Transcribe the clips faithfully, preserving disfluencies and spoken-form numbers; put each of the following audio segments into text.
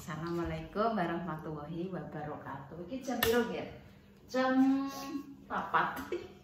Assalamualaikum warahmatullahi wabarakatuh. Iki jam piro nggih? Jam papat.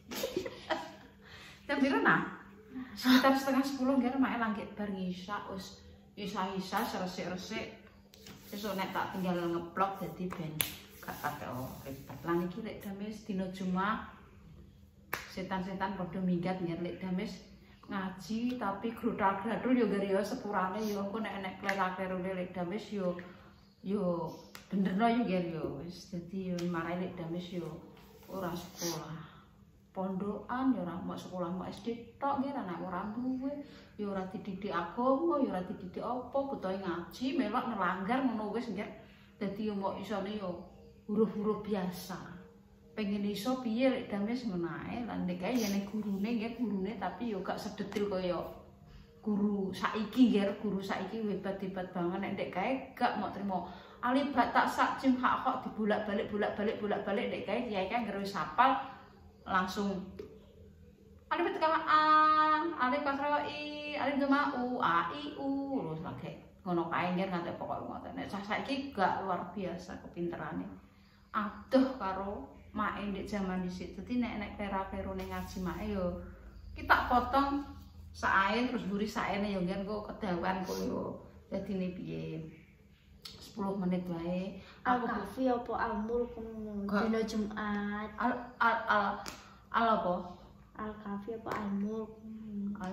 Jam piro nah? Sekitar setengah sepuluh nggih mak langit bar isya wis isa-isa resik-resik. Sesuk nek tak tinggal ngeplok dadi ben gak pakai ribet. Lan iki lek dames dina Jumat setan-setan padha minggat nggih lek dames ngaji tapi grudal-gradul yo gara yo sepurane yo engko nek nek klera-klerune lek dames yo yo benerno yo nggih yo wis dadi yo marai lek dames yo ora sekolah pondokan yo ora mau sekolah mau S D tok nggih anak ora duwe yo ora dididik agama yo ora dididik apa butuhe ngaji melok nelanggar ngono wis nggih dadi yo mau isone yo huruf-huruf biasa pengen iso piye lek dames menae lan nek kae yen gurune nggih gurune tapi yo gak sedetil kaya guru saiki nggih guru saiki hebat-hebat banget nek ndek kae gak mau trimo alif ba ta sa jim ha kok dibolak-balik bolak-balik bolak-balik ndek kae kiai kan ngero sapal langsung alif tekan a alif kasra i alif doma u a i u terus lagi ngono kae nggih nganti pokok ngoten nek saiki gak luar biasa kepinterane aduh karo mae ndek jaman dhisik dadi nek nek kera-kerone ngaji mae yo kita potong sae terus mburi saene yo ngen kok kedawan kok yo dadine piye sepuluh menit wae aku kafe apa almul dina Jumat al al al al apa al kafe apa almul al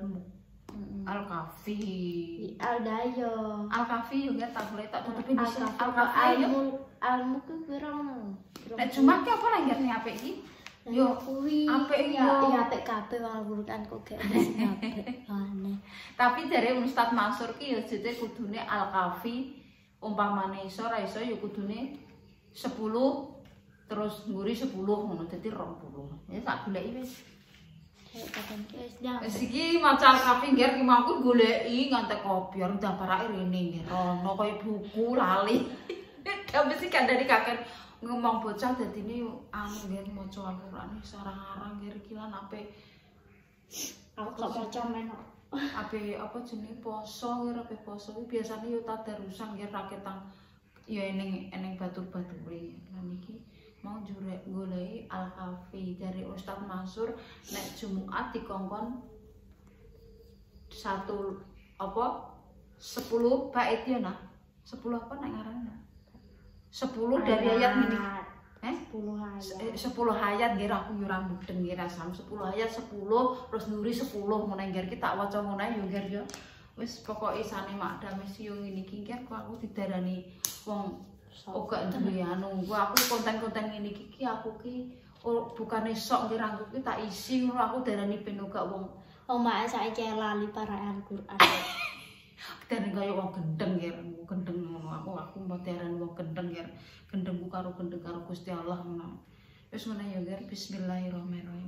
al kafe al dayo al kafe yo ngen tak boleh tak tutupi dhisik al kafe almul almul ku piro nek Jumat ki apa lagi nek apik iki yo kuwi apik ya yo ya apik kabeh wong Al-Qur'an kok gak apik aneh tapi jare Ustaz Mansur ki yo jete kudune al-kafi umpamane iso ra iso yo kudune sepuluh terus nguri sepuluh ngono dadi dua puluh ya tak goleki wis wis iki maca al-kafi nggih ki mau goleki nganti kopior ndak parake rene nggih rono kaya buku lali kabeh sik kandhani kakek ngomong bocah dadine anu nggih maca Al-Qur'an sarang-arang nggih iki lan ape aku kok maca men ape apa jenenge poso nggih ape poso iki biasane yo tadarusan nggih raketang ya eneng eneng batur-bature lan iki mau jurek goleki al-kafi dari Ustaz Mansur nek Jumat dikongkon satu apa sepuluh bait yo nah sepuluh apa nek ngaranna sepuluh dari ayat ini eh sepuluh ayat sepuluh ayat nggih aku yo ora mudeng nggih rasam sepuluh ayat sepuluh terus nuri sepuluh ngono nggih kita waca ngono yo nggih yo wis pokoke isane mak dames yo ngene iki nggih kok aku didarani wong ora duwe anu aku konten-konten ngene iki aku ki bukane sok nggih rangku ki tak isi ngono aku darani ben uga wong omae saiki lali para Al-Qur'an dan kaya wong gendeng nggih gendeng ngono aku aku modern wong gendeng nggih gendengku karo gendeng karo Gusti Allah ngono wis ngene ya nggih bismillahirrahmanirrahim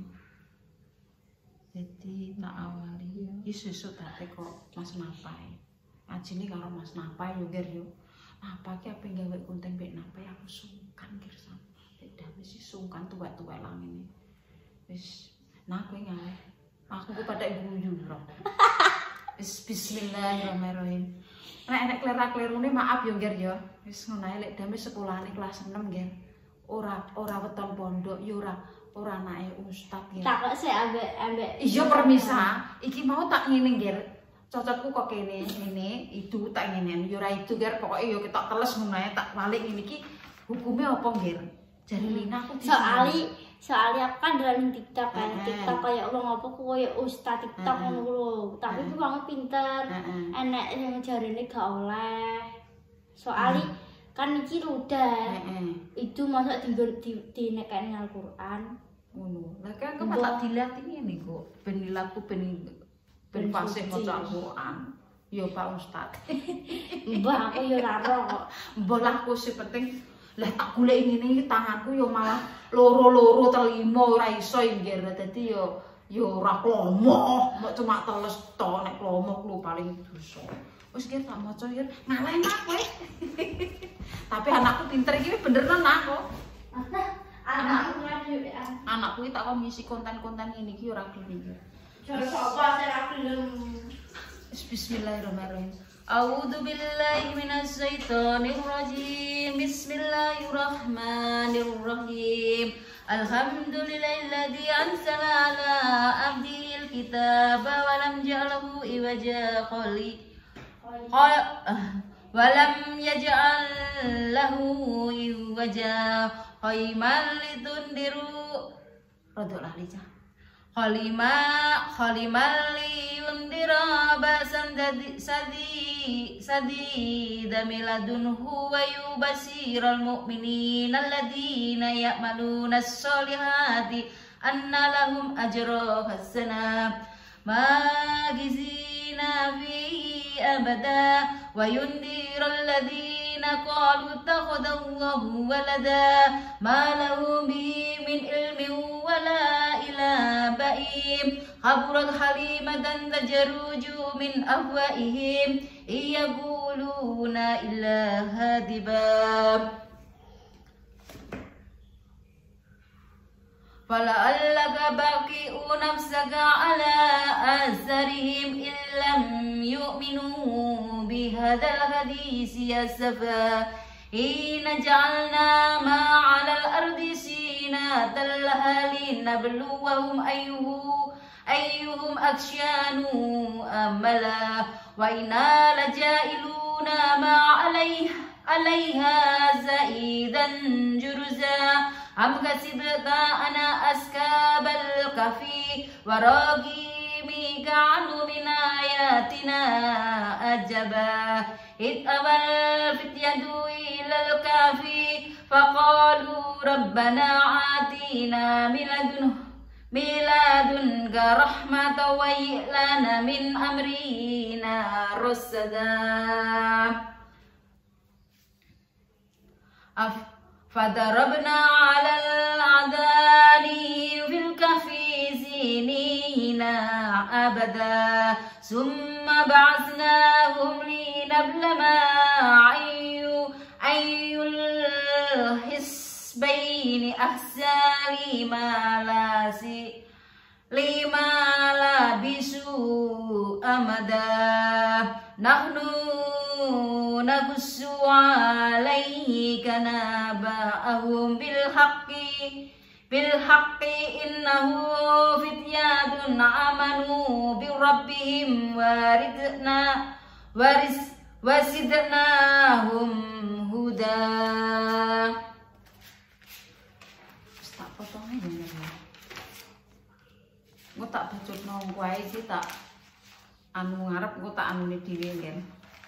jadi tak awali iki sesuk tak kok Mas Napai ajine karo Mas Napai yo nggih yo apa ki ape gawe konten mek Napai aku sungkan nggih sam nek wis sungkan tuwek-tuwek lang ngene wis nah kowe ngawe aku ku pada guyu lho bismillahirrahmanirrahim. Nek nek klera-klerune maaf yo nggih ya. Wis ngono ae lek dames sekolahane kelas enam nggih. Ora ora weton pondok yo ora ora anake ustaz nggih. Tak kok sik ambek ambek iya permisa. Iki mau tak ngene nggih. Cocokku kok kene ngene itu tak ngene yo ora itu nggih pokoke yo ketok teles ngono ae tak balik ngene iki hukume apa nggih? Jare Lina aku soali soalnya aku kan dalam TikTok kan TikTok kayak wong apa koyo ustaz TikTok ngono lho tapi ku wong pinter enek sing jarine gak oleh soalnya kan iki ludah itu masa di di nekan Al-Qur'an ngono lha kan kok tak dilihat ngene kok ben lilatku ben ben fasih maca Al-Qur'an yo Pak Ustaz mbah aku yo ora ro kok mbah aku sing penting lah tak goleki ngene iki tanganku yo malah loro-loro telimo ora iso nggih dadi yo yo ora klomo mok cuma teles tok nek klomo ku paling dosa wis nggih tak maca nggih ngalah enak kowe tapi anakku pinter iki bener tenan kok anakku anakku iki tak kok ngisi konten-konten ngene iki ora gelem nggih jare sapa sing ora gelem Bismillahirrahmanirrahim. A'udzu billahi minasy syaithanir rajim. Bismillahirrahmanirrahim. Alhamdulillahilladzi anzala ala abdil kitaba wa lam ja'alhu iwaja qali. Wa lam yaj'al lahu iwaja qayman litundiru. Rodok lah lica. Khalima khalimal liyundira basan sadi sadi sadi damiladunhu wa yubasiral mu'minin alladina ya'maluna as-solihati anna lahum ajra hasana magizina fihi abada wa yundiral ladina qalu takhadallahu walada ma lahum bihi min ilmin wala ila ba'im khaburat halimatan tajaruju min afwaihim iyaquluna illa hadibab fala'allaka baqi'u nafsaka ala azarihim illam yu'minu bihadzal hadisi yasafa Inna ja'alna ma'alal ardi sinatan laha linabluwahum ayyuhu ayyuhum aksyanu amala wa inna laja'iluna ma'alaiha alaiha zaidan juruza am kasibta ana askabal kafi waragimi ka'anu min ayatina ajaba id awal fityadu ilal kafi faqalu rabbana atina miladun miladun ka rahmatan wa lana min amrina rusada fadarabna alal adani fil kahfi sinina abada summa ba'asnahum linablama ayyu ayyul hisbaini ahsa lima lasi lima labisu amada nahnu naqussu alayka naba'ahum bil haqqi bil haqqi innahu fityatun amanu bi rabbihim waridna waris wasidnahum huda. Tak potongnya bener ya. Gue tak bacut nong kuai sih tak anu ngarep gue tak anu nih diri kan.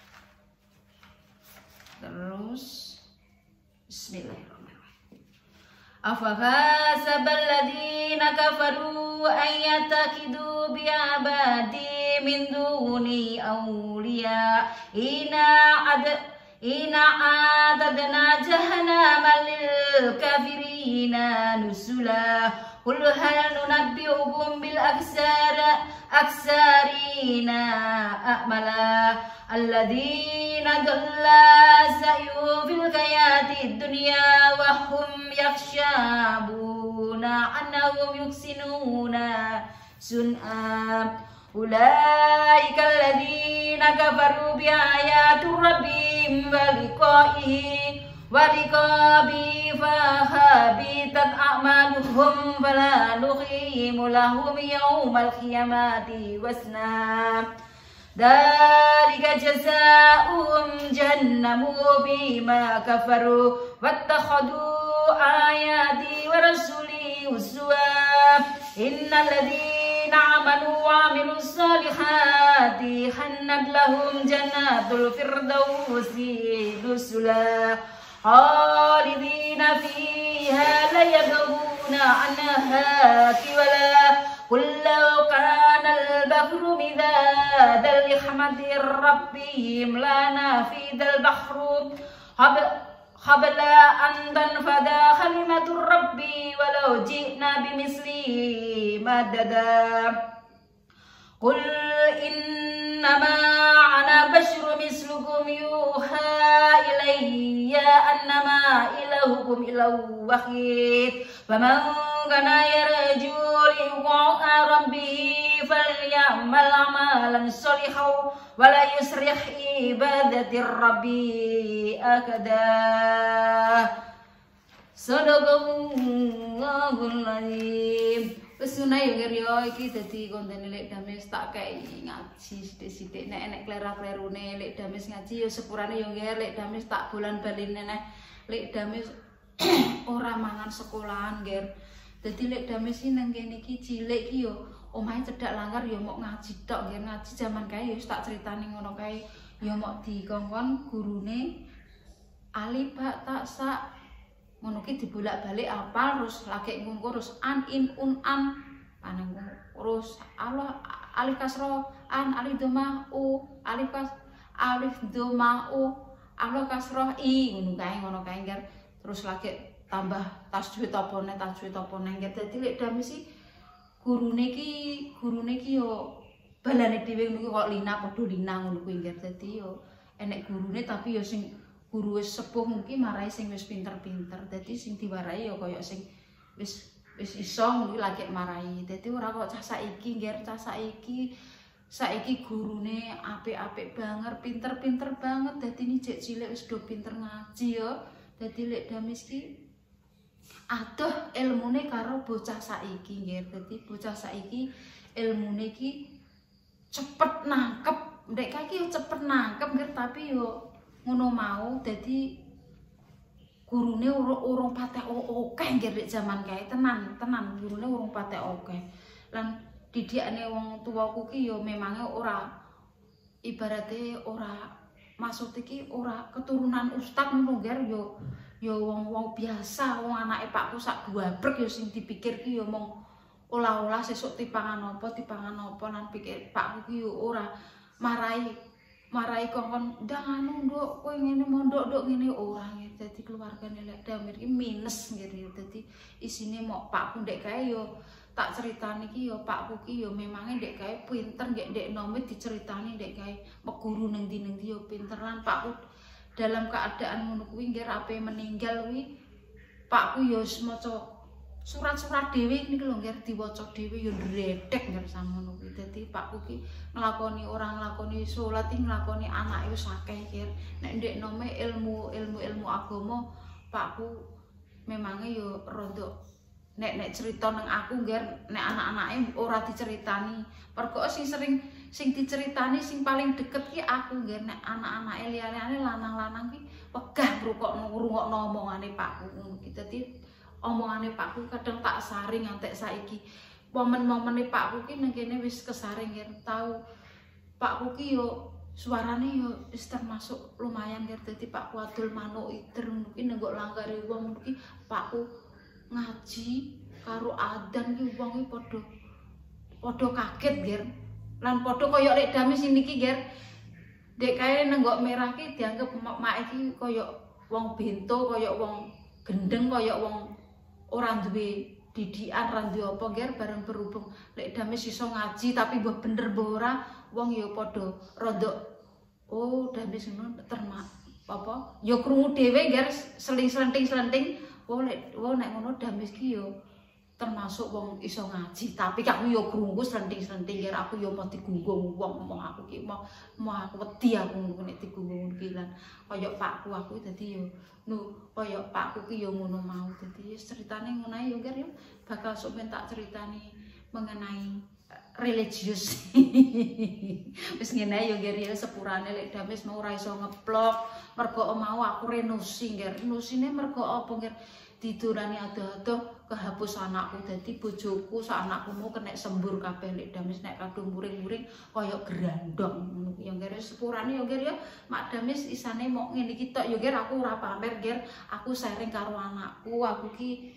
Terus bismillahirrahmanirrahim. Afahasabal ladina kafaru ayyatakidu bi'abadi min duni awliya ina ad ina adadna jahannama lil kafirina nusula qul hal nunabbi'ukum bil aksara aksarina a'mala alladzina dhalla sa'yuhum fil hayatid dunya wa hum yakhshabuna annahum yuksinuna sun'a ulaika alladzina kafaru bi ayati rabbihim wa liqa'ihi wa liqabi fahabitat a'maluhum fala nuqimu lahum yawmal qiyamati wasna dalika jazaa'uhum jahannamu bima kafaru wattakhadhu ayati wa rasuli huzwa innal ladzina amanu wa amilus solihati hannat lahum jannatul firdausi nuzula khalidina fiha la yabghuna anha kiwala qul law kana al-bahru midadan li rahmati rabbihim lanafidal bahru qabla an tanfada kalimatur rabbi walau ji'na bimisli madada qul innama ana basyarum mislukum yuha ilayya annama ilahukum ilahu wahid faman kana yarju liqa rabbi falyamal amalan sholihan wa la yusrih ibadati rabbi akada. Sadaqallahul azim. Wis sunai yo yo iki dadi kontene lek Dames tak kei ngaji sithik-sithik nek enek klera-klerune lek Dames ngaji yo sepurane yo nggih lek Dames tak bolan-bali neh lek Dames ora mangan sekolahan nggih. Dadi lek Dames iki nang kene iki cilik iki yo omahe cedhak langgar yo mok ngaji tok nggih ngaji jaman kae yo tak critani ngono kae yo mok dikongkon gurune alif ba ta sa ngono ki dibolak-balik apal terus lagi ngono terus an in un am panang terus Allah alif kasro an alif dhamma u alif kas alif dhamma u Allah kasro i ngono kae ngono kae nggih terus lagi tambah tasjwid apa ne tasjwid apa ne nggih dadi lek Dames iki gurune ki gurune ki yo balane dhewe ngono kok lina padha lina ngono kuwi nggih dadi yo enek gurune tapi yo sing guru wis sepuh mungkin marai sing wis pinter-pinter. Dadi sing diwarai ya kaya sing wis wis iso ngono lagi marai. Dadi ora kok cah saiki nggih, cah saiki saiki gurune apik-apik banget, pinter-pinter banget. Dadi ini jek cilik wis do pinter ngaji ya. Dadi lek Dames ki adoh ilmune karo bocah saiki nggih. Dadi bocah saiki ilmune ki cepet nangkep. Ndek kaki yo cepet nangkep nggih tapi yo ngono mau dadi gurune urung patek akeh nggih rek jaman kae tenan tenan gurune urung patek akeh lan didikane wong tuwaku ki yo memange ora ibarate ora maksud iki ora keturunan ustad ngono nggih yo yo wong-wong biasa wong anake pakku sak duabrek yo sing dipikir ki yo mung olah-olah sesuk tipangan apa tipangan apa lan pikir pakku ki yo ora marai marai kongkon ndang anu nduk kowe ngene mondok nduk ngene ora nggih dadi keluargane lek Dames iki minus nggih dadi isine mok pakku ndek kae yo tak critani iki yo pakku ki yo memange ndek kae pinter nggih ndek nome diceritani ndek kae meguru ning ndi ning ndi yo pinter lan pakku dalam keadaan ngono kuwi nggih ape meninggal kuwi pakku yo wis maca surat-surat dhewe niki lho nggih diwaca dhewe yo ndredeg nggih samono kuwi dadi pakku ki nglakoni orang nglakoni salat iki nglakoni anake wis akeh nggih nek ndek nome ilmu ilmu ilmu agama pakku memange yo rada nek nek cerita nang aku nggih nek anak-anake ora diceritani perkara sing sering sing diceritani sing paling deket ki aku nggih nek anak-anake liyane lanang-lanang ki wegah ngrungokno ngrungokno omongane pakku ngono ki dadi omongane pakku kadang tak saring ngantek saiki momen-momene pakku ki nang kene wis kesaring nggih tau pakku ki yo suarane yo wis termasuk lumayan nggih dadi pakku adol manuk ider ngono ki nenggok langgare wong ngono ki pakku ngaji karo adzan ki wong ki padha padha kaget nggih lan padha kaya lek Dames niki nggih dek kae nenggok merah ki dianggep mak iki kaya wong bento kaya wong gendeng kaya wong ora duwe didikan ora duwe apa nggih bareng berhubung lek Dames iso ngaji tapi mbah bener mbah ora wong ya padha rada oh Dames ngono termak apa ya krungu dhewe nggih seling-selenting-selenting oh lek oh nek ngono Dames ki yo termasuk wong iso ngaji tapi aku yo krungu selenting-selenting nggih aku yo mau digunggung wong mau aku ki mau mau aku wedi aku nek digunggung ki lan kaya pakku aku dadi yo nu kaya pakku ki yo ngono mau dadi ceritane ngono ae yo nggih yo bakal sok ben tak critani mengenai religius wis ngene yo nggih yo sepurane lek Dames mau ora iso ngeplok mergo mau aku renusi nggih renusine mergo apa nggih didurani adoh-adoh kehapus anakku dadi bojoku sak anakku mau kena sembur kabeh lek Dames nek kadung muring-muring kaya grandong ngono ya nggih sepurane ya nggih ya mak Dames isane mok ngene iki tok ya nggih aku ora pamer nggih aku sharing karo anakku aku ki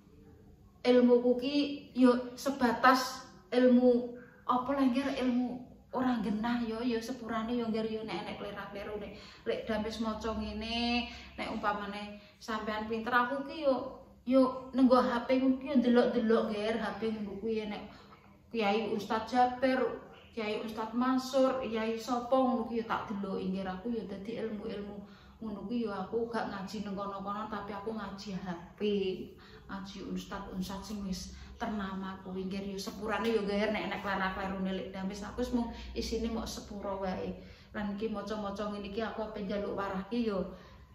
ilmuku ki yo sebatas ilmu apa lah nggih ilmu orang genah yo yo sepurane yo nggih yo nek nek lera-lera nek lek Dames maca ngene nek umpamane sampean pinter aku ki yo yo nenggo H P ku ki ndelok-ndelok nggih H P ngono kuwi nek Kiai Ustaz Jaber, Kiai Ustaz Mansur, Kiai sapa ngono ki yo tak deloki nggih aku yo dadi ilmu-ilmu ngono kuwi yo aku gak ngaji nang kono-kono tapi aku ngaji H P. Ngaji ustad ustad sing wis ternama kuwi nggih yo sepurane yo nggih nek nek klara-klarune lek damis aku wis mung isine mok sepuro wae. Lan iki maca-maca ngene iki aku ape njaluk warah ki yo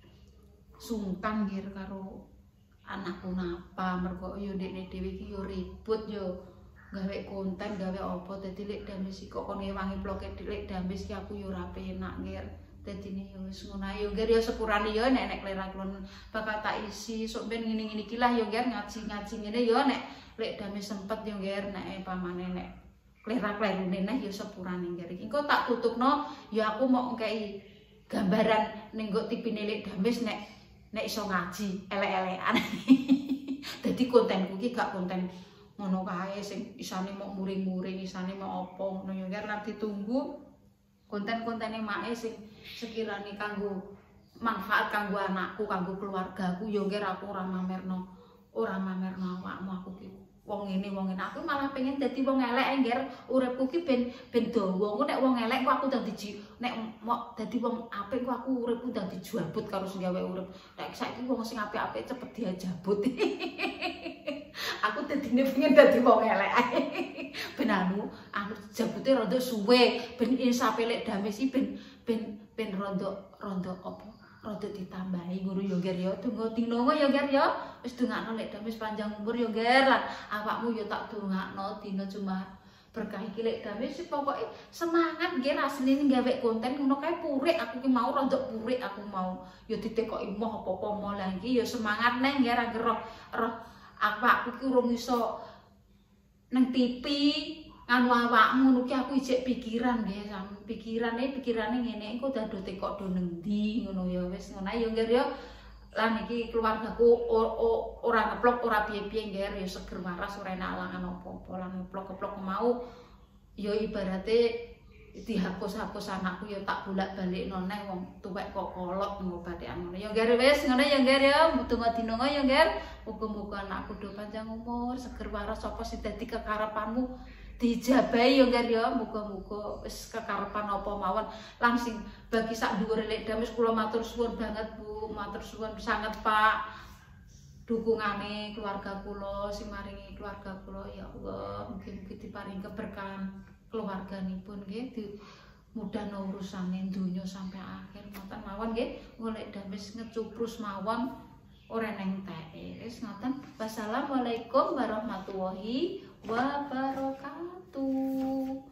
sungkan nggih karo anakku napa mergo yo ndekne dhewe iki yo ribut yo gawe konten gawe apa dadi lek damis kok kon ngewangi bloke lek damis ki aku yo ora penak nggih. Dadine yo wis ngono ae yo nggih yo sepurane yo nek nek klera klon bakal tak isi sok ben ngene-ngene iki lah yo nggih ngaji-ngaji ngene yo nek lek damis sempet yo nggih nek pamane nek klera-klerune neh yo sepurane nggih iki. Engko tak tutupno yo aku mau ngkei gambaran ning nggo tipine lek damis nek nek iso ngaji elek-elekan. Dadi kontenku iki gak konten ngono kae sing isane mau muring-muring, isane mau apa ngono yo nggih lan ditunggu konten-kontene mae sing sekirane kanggo manfaat kanggo anakku, kanggo keluargaku yo nggih aku ora mamerno, ora mamerno awakmu aku ki wong ngene wong ngene. Aku malah pengen dadi wong elek nggih uripku ki ben ben dawa. Engko nek wong elek kok aku dadi nek mok dadi wong apik kok aku uripku dadi jabut karo sing gawe urip. Nek saiki wong sing apik-apik cepet diajabut. Aku dadine pengen dadi wong elek ae. Ben anu, anu jabute rada suwe, ben insape lek damis iki ben ben ben rada rada apa? Rada ditambahi ngono yo nggih yo. Donga dinonga yo nggih yo. Wis dongakno lek damis panjang umur yo nggih lan awakmu yo tak dongakno dina Jumat. Berkah iki lek damis pokoke semangat nggih asline gawe konten ngono kae purik aku ki mau rada purik aku mau yo ditekoki moh apa-apa mau lah iki yo semangat neh nggih ra roh roh awakku ki urung iso nang T V nganu awakmu ngono ki aku ijek pikiran nggih sampe pikirane pikirane ngene engko dado tekok do nendi ngono ya wis ngono ya nggih ya lan iki keluargaku ora ngeplok ora piye-piye nggih ya seger waras ora enak alangan apa-apa lan ngeplok-keplok mau ya ibarate dihapus-hapus anakku ya tak bolak-balikno neh wong tuwek kok kolot ngobatekan ngono ya nggih wis ngono ya nggih ya mutunga dinonga ya nggih muga-muga anakku do panjang umur seger waras sapa sing dadi kekarepanmu dijabahi ya nggih ya muga-muga wis kekarepan apa mawon lan sing bagi sak dhuwure lek damis kula matur suwun banget Bu matur suwun sanget Pak dukungane keluarga kula sing maringi keluarga kula ya Allah mugi-mugi diparingi keberkahan keluarganipun nggih dimudahno urusane donya sampai akhir ngoten mawon nggih golek damis ngecuprus mawon ora neng teh wis ngoten wassalamualaikum warahmatullahi wabarakatuh.